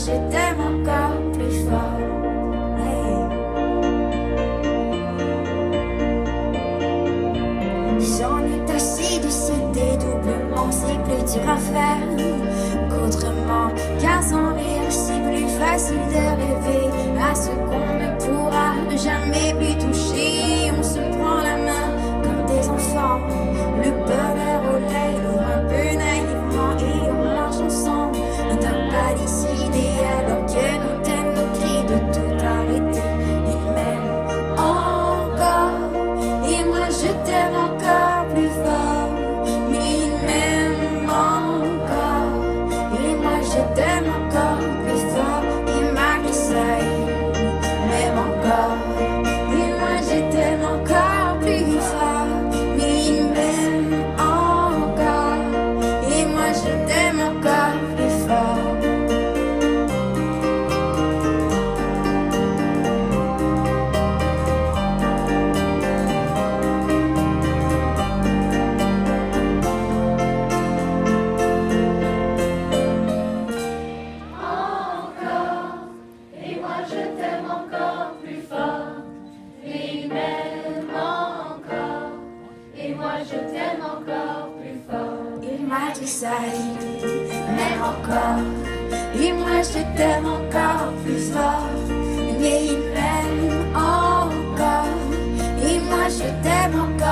je t'aime encore plus fort. J'en ai assez de citer doublement, c'est plus dur à faire qu'autrement, car sans rire c'est plus facile de rêver à ce qu'on ne pourra jamais plus toucher. On se prend la main comme des enfants, le bonheur au lèvres un peu naïvement, et on marche ensemble d'un pas décidé, alors que nous têtes nos cris de tout arrêter. Il m'aime encore et moi je t'aime encore plus fort, mais il m'aime encore et moi je t'aime encore plus fort. Et malgré ça il m'aime encore et moi je t'aime encore plus fort, mais il m'aime encore et moi je t'aime encore plus fort. Et moi je t'aime encore plus fort, et il m'aime encore, et moi je t'aime encore plus fort. Il m'a dit ça, il m'aime encore et moi je t'aime encore plus fort, mais il m'aime encore et moi je t'aime encore